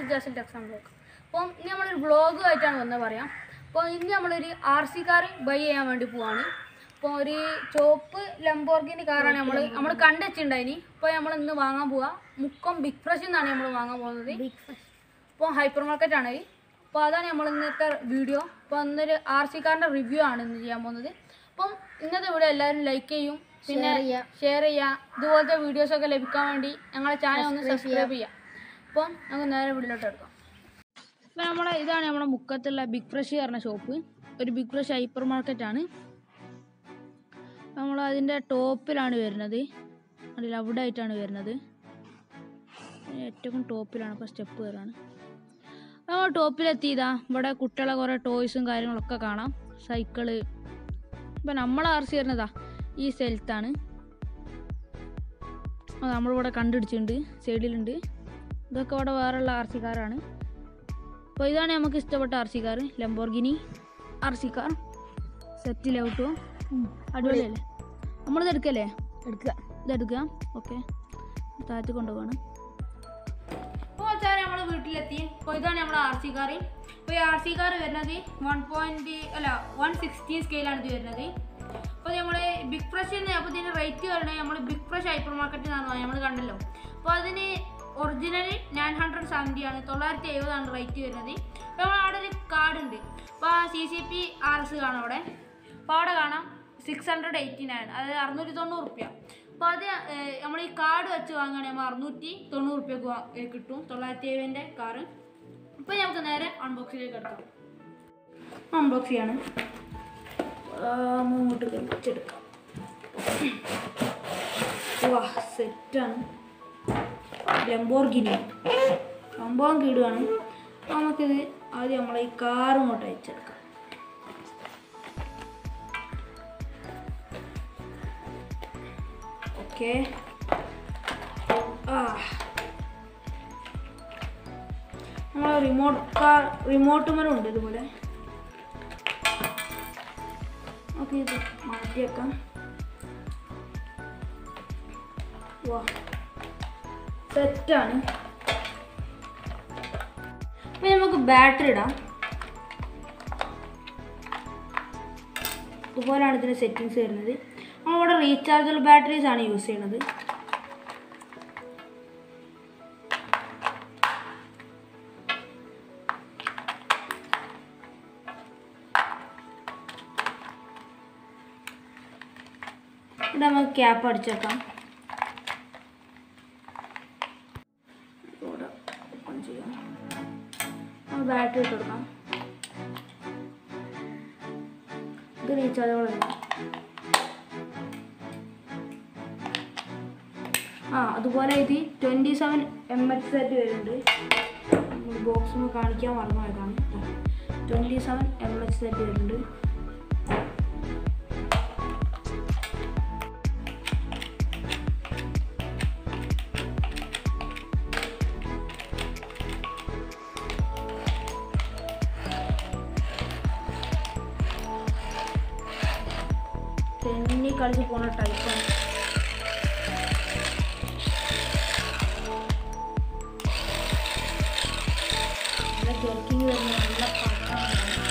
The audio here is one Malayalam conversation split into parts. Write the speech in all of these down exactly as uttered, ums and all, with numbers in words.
ജാസിൽ ജാസിൽ ടെക്സ് ആണ് ബ്ലോഗ്. അപ്പം ഇനി നമ്മളൊരു വ്ളോഗുമായിട്ടാണ് വന്നത് പറയാം. അപ്പോൾ ഇനി നമ്മളൊരു ആർ സി കാർ ബൈ ചെയ്യാൻ വേണ്ടി പോവാണ്. അപ്പോൾ ഒരു ചോപ്പ് ലംബോർഗിനി കാറാണ് നമ്മൾ നമ്മൾ കണ്ടുവച്ചിട്ടുണ്ടായിനി. അപ്പോൾ നമ്മൾ ഇന്ന് വാങ്ങാൻ പോവുക. മുക്കം ബിഗ് ഫ്രഷ് എന്നാണ് നമ്മൾ വാങ്ങാൻ പോകുന്നത്. ബിഗ് ഫ്രഷ് അപ്പോൾ ഹൈപ്പർ മാർക്കറ്റാണ്. അപ്പോൾ അതാണ് നമ്മൾ ഇന്നത്തെ വീഡിയോ. അപ്പോൾ ഇന്നൊരു ആർ സി കാറിൻ്റെ റിവ്യൂ ആണ് ഇന്ന് ചെയ്യാൻ പോകുന്നത്. അപ്പം ഇന്നത്തെ വീഡിയോ എല്ലാവരും ലൈക്ക് ചെയ്യും, പിന്നെ ഷെയർ ചെയ്യുക. ഇതുപോലത്തെ വീഡിയോസൊക്കെ ലഭിക്കാൻ വേണ്ടി ഞങ്ങളുടെ ചാനൽ ഒന്ന് സബ്സ്ക്രൈബ് ചെയ്യുക. അപ്പം നമുക്ക് നേരെ വീഡിയോയിലോട്ട് എടുക്കാം. ഇപ്പം നമ്മുടെ ഇതാണ് നമ്മുടെ മുക്കത്തുള്ള ബിഗ് ഫ്രഷ് പറഞ്ഞ ഷോപ്പ്. ഒരു ബിഗ് ഫ്രഷ് ഹൈപ്പർ മാർക്കറ്റാണ്. നമ്മൾ അതിൻ്റെ ടോപ്പിലാണ് വരുന്നത്. അതിൽ അവിടെ ആയിട്ടാണ് വരുന്നത്. ഏറ്റവും ടോപ്പിലാണ്. ഇപ്പോൾ സ്റ്റെപ്പ് കയറാണ്. നമ്മൾ ടോപ്പിലെത്തിയതാ. ഇവിടെ കുട്ടികളെ കുറേ ടോയ്സും കാര്യങ്ങളൊക്കെ കാണാം. സൈക്കിള്. ഇപ്പം നമ്മൾ ആർ സി വരുന്നതാ ഈ സ്ഥലത്താണ്. അത് നമ്മളിവിടെ കണ്ടുപിടിച്ചിട്ടുണ്ട്. സൈഡിലുണ്ട്. ഇതൊക്കെ ഇവിടെ വേറെയുള്ള ആർ സി കാറാണ്. അപ്പോൾ ഇതാണ് നമുക്ക് ഇഷ്ടപ്പെട്ട R C car. Lamborghini R C car set ലൗട്ടോ. അടിപൊളിയല്ലേ? നമ്മളിത് എടുക്കല്ലേ? എടുക്കുക. ഇതെടുക്കുക. ഓക്കെ, താഴത്ത് കൊണ്ടുപോവാണ്. അപ്പോൾ വെച്ചാൽ നമ്മൾ വീട്ടിലെത്തി. അപ്പോൾ ഇതാണ് നമ്മുടെ ആർ സി കാർ. അപ്പോൾ ഈ ആർ സി കാർ വരുന്നത് വൺ പോയിൻറ്റ് അല്ല വൺ സിക്സ്റ്റി സ്കെയിലാണ് ഇത് വരുന്നത്. അപ്പോൾ നമ്മൾ ബിഗ് ഫ്രഷ് അപ്പോൾ ഇതിന് റേറ്റ് വരുന്നത് നമ്മൾ ബിഗ് ഫ്രഷ് ഹൈപ്പർ മാർക്കറ്റിൽ നിന്നാണ് നമ്മൾ കണ്ടല്ലോ. അപ്പോൾ അതിന് ഒറിജിനൽ നയൻ ഹൺഡ്രഡ് സെവൻറ്റി ആണ്. തൊള്ളായിരത്തി എഴുപതാണ് റേറ്റ് വരുന്നത്. അപ്പോൾ നമ്മൾ അവിടെ ഒരു കാർഡ് ഉണ്ട്. അപ്പോൾ ആ C C P R S കാണാം അവിടെ. അപ്പോൾ അവിടെ കാണാം സിക്സ് ഹൺഡ്രഡ് എയ്റ്റി നയൻ അതായത് അറുന്നൂറ്റി തൊണ്ണൂറ് റുപ്യ. അപ്പോൾ അത് നമ്മൾ ഈ കാർഡ് വെച്ച് വാങ്ങുകയാണെങ്കിൽ നമ്മൾ അറുന്നൂറ്റി തൊണ്ണൂറ് റുപ്യക്ക് കിട്ടും തൊള്ളായിരത്തി എഴുപതിൻ്റെ കാറ്. ഇപ്പോൾ നമുക്ക് നേരെ അൺബോക്സിലേക്ക് എടുക്കാം. അൺബോക്സ് ചെയ്യാണ്. അങ്ങോട്ട് കഴിച്ചെടുക്കാം. വാ, സെറ്റാണ്. ലംബോർഗിനി സംഭവം കീടുകയാണ്. നമുക്കിത് ആദ്യം നമ്മളെ ഈ കാർ ഇങ്ങോട്ട് അയച്ചെടുക്കാം. ഓക്കെ. ആ നമ്മളെ റിമോട്ട് കാർ റിമോട്ട് മരമുണ്ട് ഇതുപോലെ. ഓക്കെ, ഇത് മാറ്റിയേക്കാം. വാ, സെറ്റാണ്. ഇനി നമുക്ക് ബാറ്ററി ഇടാം. ഇതുപോലെയാണ് ഇതിൻ്റെ സെറ്റിങ്സ് വരുന്നത്. നമ്മളിവിടെ റീചാർജബിൾ ബാറ്ററീസ് ആണ് യൂസ് ചെയ്യുന്നത്. ഇവിടെ നമുക്ക് ക്യാപ്പ് അടിച്ചേക്കാം. ഓപ്പൺ ചെയ്യാം. ബാറ്ററി ഇട്ട് കൊടുക്കാം. ഇത് റീചാർജബിൾ അല്ല. ആ അതുപോലെ ഇത് twenty seven M H set വരുന്നുണ്ട്. ബോക്സ് കാണിക്കാൻ മറന്നുപോയതാണ്. Twenty seven M H set വരുന്നുണ്ട്. തെന്നി കളിച്ച് പോണ ടൈപ്പാണ്. നല്ല ജർക്കിങ് വരുന്ന നല്ല പക്കാണ്.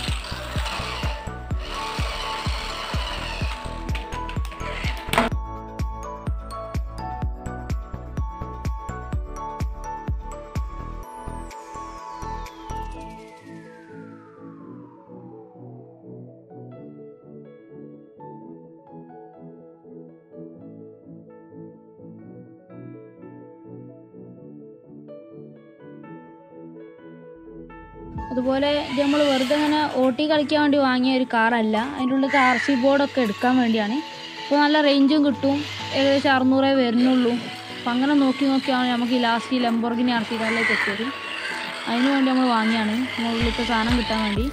അതുപോലെ ഇത് നമ്മൾ വെറുതെ ഇങ്ങനെ ഓട്ടി കളിക്കാൻ വേണ്ടി വാങ്ങിയ ഒരു കാറല്ല. അതിൻ്റെ ഉള്ളിൽ ആർ സി ബോർഡൊക്കെ എടുക്കാൻ വേണ്ടിയാണ്. അപ്പോൾ നല്ല റേഞ്ചും കിട്ടും. ഏകദേശം അറുന്നൂറേ വരുന്നുള്ളൂ. അപ്പം അങ്ങനെ നോക്കി നോക്കിയാണ് നമുക്ക് ഈ ലാസ്റ്റ് ഈ ലംബോർഗിനി ആർ സി കാറിലേക്ക് എത്തിയത്. അതിന് വേണ്ടി നമ്മൾ വാങ്ങിയാണ്, നമ്മളുള്ളിലത്തെ സാധനം കിട്ടാൻ വേണ്ടി.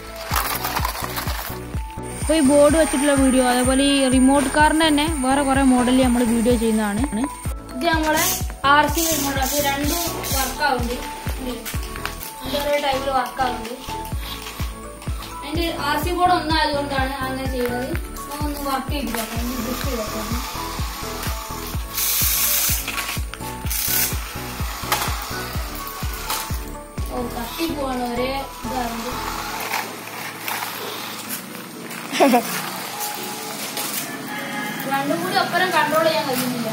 അപ്പോൾ ഈ ബോർഡ് വെച്ചിട്ടുള്ള വീഡിയോ, അതേപോലെ ഈ റിമോട്ട് കാറിൻ്റെ തന്നെ വേറെ കുറേ മോഡലിൽ നമ്മൾ വീഡിയോ ചെയ്യുന്നതാണ്. ഇത് നമ്മളെ ആർ സി റിമോട്ട്. അത് രണ്ടും വർക്കാവുന്നുണ്ട്. ഇതൊരു ടൈമിൽ വർക്കാവുന്നുണ്ട്. അതിൻ്റെ ആർ സി ബോർഡ് ഒന്നായതുകൊണ്ടാണ് അങ്ങനെ ചെയ്യുന്നത്. ഒന്ന് വർക്ക് ചെയ്തിട്ട് ബുക്ക് ചെയ്തേക്കാം. പോവാണ് ഒരേ ഇതാറുണ്ട്. രണ്ടും കൂടി ഒപ്പരം കൺട്രോൾ ചെയ്യാൻ കഴിയുന്നില്ല.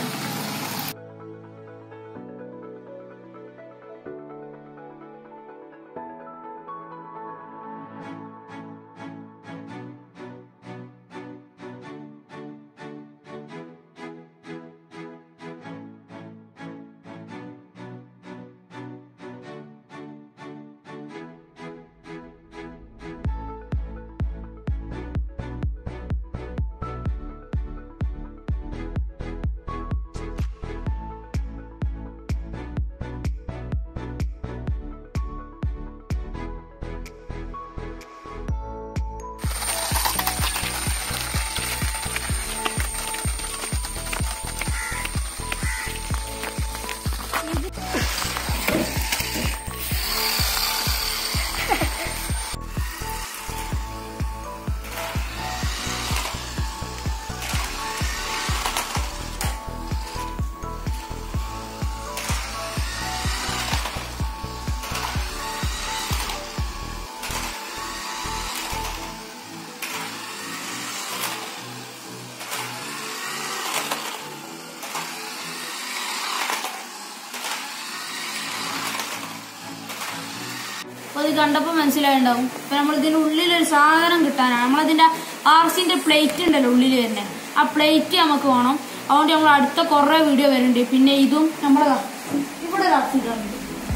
അപ്പോൾ ഇത് കണ്ടപ്പോൾ മനസ്സിലായിട്ടുണ്ടാവും. ഇപ്പം നമ്മളിതിൻ്റെ ഉള്ളിലൊരു സാധനം കിട്ടാനാണ്. നമ്മളതിൻ്റെ ആർസിൻ്റെ പ്ലേറ്റ് ഉണ്ടല്ലോ ഉള്ളിൽ തന്നെ, ആ പ്ലേറ്റ് നമുക്ക് വേണം. അതുകൊണ്ട് നമ്മൾ അടുത്ത കുറേ വീഡിയോ വരുന്നുണ്ട്. പിന്നെ ഇതും നമ്മുടെ ഇവിടെ ഒരു ആർസി കാറുണ്ട്,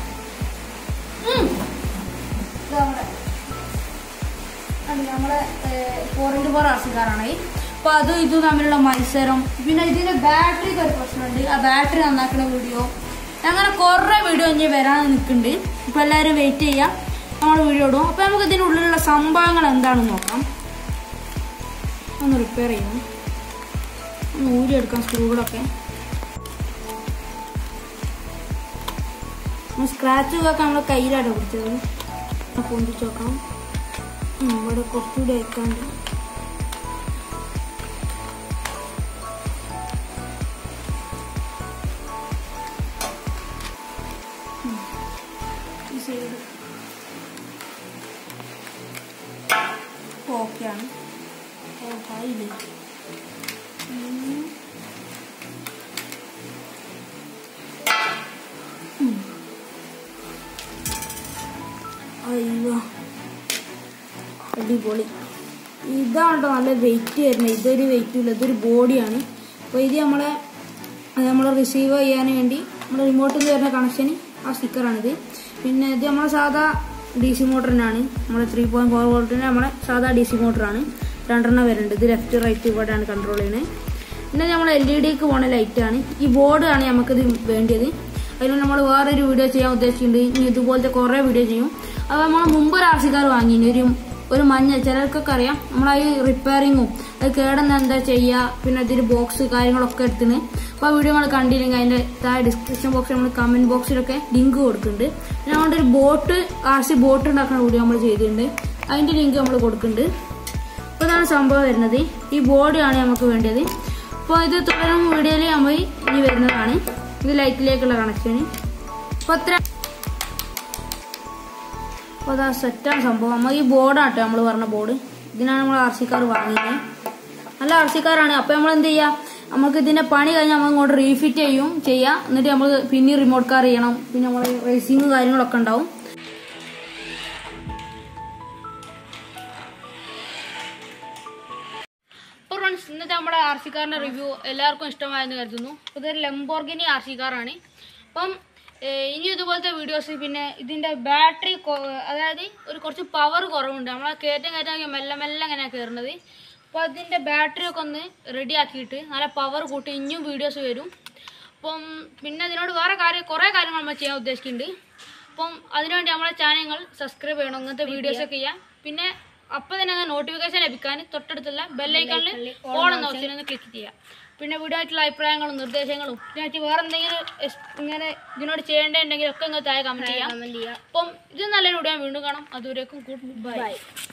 നമ്മളെ ഫോർ ഇൻറ്റു ഫോർ ആർസി കാറാണ്. അപ്പോൾ അതും ഇതും തമ്മിലുള്ള മത്സരം. പിന്നെ ഇതിൻ്റെ ബാറ്ററിക്ക് ഒരു പ്രശ്നമുണ്ട്, ആ ബാറ്ററി നന്നാക്കുന്ന വീഡിയോ, അങ്ങനെ കുറേ വീഡിയോ ഇനി വരാൻ നിൽക്കുന്നുണ്ട്. ഇപ്പോൾ എല്ലാവരും വെയിറ്റ് ചെയ്യാം, നമ്മൾ വീഡിയോ ഇടും. അപ്പോൾ നമുക്ക് ഇതിൻ്റെ ഉള്ളിലുള്ള സംഭവങ്ങൾ എന്താണെന്ന് നോക്കാം. ഒന്ന് റിപ്പയർ ചെയ്യണം, ഒന്ന് ഊരിയെടുക്കാം സ്ക്രൂകളൊക്കെ. സ്ക്രാച്ച് ഒക്കെ നമ്മളെ കയ്യിലാണ് പിടിച്ചത്. പൊന്തിച്ച് നോക്കാം. ഇവിടെ കുറച്ചുകൂടി അയക്കാണ്ട് ഈ സൈഡ് ഓക്കെയാണ്. ഓക്കായില്ലേ? അയ്യോ അടിപൊളി. ഇതാണ് നല്ല വെയിറ്റ് വരുന്നത്. ഇതൊരു വെയിറ്റും ഇല്ല, ഇതൊരു ബോഡിയാണ്. അപ്പോൾ ഇത് നമ്മളെ നമ്മൾ റിസീവ് ചെയ്യാൻ വേണ്ടി നമ്മുടെ റിമോട്ടിൽ നിന്ന് വരുന്ന കണക്ഷന് ആ സ്റ്റിക്കറാണിത്. പിന്നെ ഇത് നമ്മളെ സാധാ ഡി സി മോട്ടർ തന്നെയാണ്. നമ്മുടെ ത്രീ പോയിന്റ് ഫോർ വോൾട്ടിൻ്റെ നമ്മളെ സാധാ ഡി സി മോട്ടറാണ്. രണ്ടെണ്ണം വരുന്നുണ്ട്. ഇത് ലെഫ്റ്റ് റൈറ്റ് ഇവിടെയാണ് കൺട്രോൾ ചെയ്യുന്നത്. പിന്നെ നമ്മൾ എൽ ഇ ഡിക്ക് പോണ ലൈറ്റാണ്. ഈ ബോർഡാണ് നമുക്കിത് വേണ്ടിയത്. അതിന് നമ്മൾ വേറൊരു വീഡിയോ ചെയ്യാൻ ഉദ്ദേശിക്കുന്നുണ്ട്. ഇനി ഇതുപോലത്തെ കുറേ വീഡിയോ ചെയ്യും. അത് നമ്മൾ മുമ്പ് ഒരു ആർസിക്കാർ വാങ്ങിന് ഒരു ഒരു മഞ്ഞ, ചിലർക്കൊക്കെ അറിയാം. നമ്മളാ ഈ റിപ്പയറിങ്ങും അത് കേടെന്ന് എന്താ ചെയ്യുക, പിന്നെ അതിൽ ബോക്സ് കാര്യങ്ങളൊക്കെ എടുത്തിന്. അപ്പോൾ ആ വീഡിയോ നമ്മൾ കണ്ടില്ലെങ്കിൽ അതിൻ്റെ താഴെ ഡിസ്ക്രിപ്ഷൻ ബോക്സിൽ നമ്മൾ കമൻറ്റ് ബോക്സിലൊക്കെ ലിങ്ക് കൊടുക്കുന്നുണ്ട്. പിന്നെ അതുകൊണ്ട് ഒരു ബോട്ട് ആർ സി ബോട്ട് ഉണ്ടാക്കുന്ന വീഡിയോ നമ്മൾ ചെയ്തിട്ടുണ്ട്, അതിൻ്റെ ലിങ്ക് നമ്മൾ കൊടുക്കുന്നുണ്ട്. അപ്പോൾ ഇതാണ് സംഭവം വരുന്നത്. ഈ ബോർഡാണ് നമുക്ക് വേണ്ടത്. അപ്പോൾ ഇത് തുടരും വീഡിയോയിൽ നമ്മൾ ഇനി വരുന്നതാണ്. ഇത് ലൈറ്റിലേക്കുള്ള കണക്ഷന്. അപ്പോൾ അത്ര അപ്പോൾ അതാ സെറ്റാണ് സംഭവം. നമ്മൾ ഈ ബോർഡാട്ടോ നമ്മൾ പറഞ്ഞ ബോർഡ്. ഇതിനാണ് നമ്മൾ ആർ സി കാർ വാങ്ങിയത്. നല്ല ആർ സി കാറാണ്. അപ്പോൾ നമ്മൾ എന്ത് ചെയ്യുക, നമുക്ക് ഇതിൻ്റെ പണി കഴിഞ്ഞാൽ നമ്മൾ ഇങ്ങോട്ട് റീഫിറ്റ് ചെയ്യും ചെയ്യാം. എന്നിട്ട് നമ്മൾ പിന്നെ റിമോട്ട് കാർ ചെയ്യണം. പിന്നെ നമ്മൾ റേസിങ് കാര്യങ്ങളൊക്കെ ഉണ്ടാവും. അപ്പോൾ ഫ്രണ്ട്സ്, ഇന്നത്തെ നമ്മുടെ ആർ സി കാറിൻ്റെ റിവ്യൂ എല്ലാവർക്കും ഇഷ്ടമായെന്ന് കരുതുന്നു. ഇതൊരു ലംബോർഗിനി ആർ സി കാറാണ്. അപ്പം ഇനി ഇതുപോലത്തെ വീഡിയോസ്, പിന്നെ ഇതിൻ്റെ ബാറ്ററി അതായത് ഒരു കുറച്ച് പവർ കുറവുണ്ട്. നമ്മളെ കയറ്റം കയറ്റാൻ മെല്ലെ മെല്ലെ അങ്ങനെയാണ് കയറുന്നത്. അപ്പോൾ അതിൻ്റെ ബാറ്ററി ഒക്കെ ഒന്ന് റെഡി ആക്കിയിട്ട് നല്ല പവർ കൂട്ടി ഇനിയും വീഡിയോസ് വരും. അപ്പം പിന്നെ അതിനോട് വേറെ കാര്യം കുറേ കാര്യങ്ങൾ നമ്മൾ ചെയ്യാൻ ഉദ്ദേശിക്കുന്നുണ്ട്. അപ്പം അതിനുവേണ്ടി നമ്മളെ ചാനൽ സബ്സ്ക്രൈബ് ചെയ്യണം, അങ്ങനത്തെ വീഡിയോസൊക്കെ ചെയ്യാം. പിന്നെ അപ്പം തന്നെ അങ്ങനെ നോട്ടിഫിക്കേഷൻ ലഭിക്കാൻ തൊട്ടടുത്തുള്ള ബെല്ലൈക്കണിൽ ഓൺ എന്ന ഓപ്ഷൻ ഒന്ന് ക്ലിക്ക് ചെയ്യാം. പിന്നെ വീഡിയോ ആയിട്ടുള്ള അഭിപ്രായങ്ങളും നിർദ്ദേശങ്ങളും പിന്നെ വേറെ എന്തെങ്കിലും ഇങ്ങനെ ഇതിനോട് ചെയ്യേണ്ടതുണ്ടെങ്കിൽ ഒക്കെ നിങ്ങൾ താഴെ കമൻറ്റ് ചെയ്യാം. അപ്പം ഇത് നല്ലൊരു വീഡിയോ വീണ്ടും കാണാം. അതുവരേക്കും ഗുഡ് ബൈ.